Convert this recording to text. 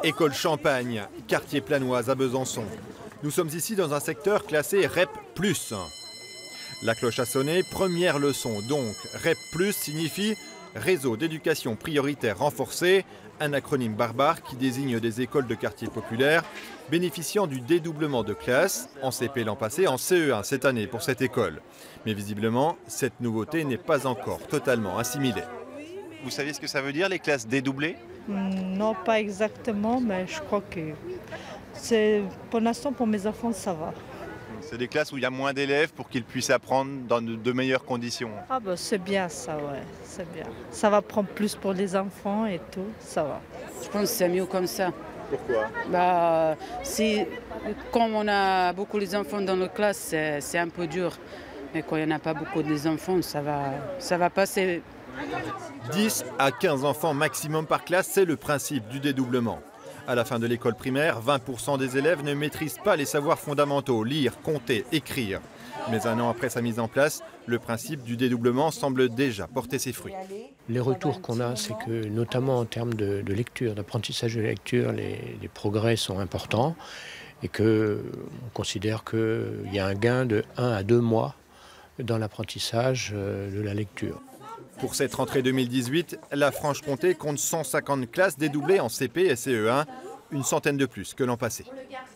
École Champagne, quartier Planoise à Besançon. Nous sommes ici dans un secteur classé REP+. La cloche a sonné, première leçon donc. REP+, signifie Réseau d'éducation prioritaire renforcé, un acronyme barbare qui désigne des écoles de quartier populaire bénéficiant du dédoublement de classe, en CP l'an passé, en CE1 cette année pour cette école. Mais visiblement, cette nouveauté n'est pas encore totalement assimilée. Vous savez ce que ça veut dire, les classes dédoublées? Non, pas exactement, mais je crois que pour l'instant, pour mes enfants, ça va. C'est des classes où il y a moins d'élèves pour qu'ils puissent apprendre dans de meilleures conditions. Ah ben c'est bien ça, ouais, c'est bien. Ça va prendre plus pour les enfants et tout, ça va. Je pense que c'est mieux comme ça. Pourquoi? Comme on a beaucoup les enfants dans nos classes, c'est un peu dur. Mais quand il n'y en a pas beaucoup des enfants, ça va passer. 10 à 15 enfants maximum par classe, c'est le principe du dédoublement. À la fin de l'école primaire, 20% des élèves ne maîtrisent pas les savoirs fondamentaux, lire, compter, écrire. Mais un an après sa mise en place, le principe du dédoublement semble déjà porter ses fruits. Les retours qu'on a, c'est que notamment en termes de lecture, d'apprentissage de lecture, les progrès sont importants et qu'on considère qu'il y a un gain de 1 à 2 mois dans l'apprentissage de la lecture. Pour cette rentrée 2018, la Franche-Comté compte 150 classes dédoublées en CP et CE1, une centaine de plus que l'an passé.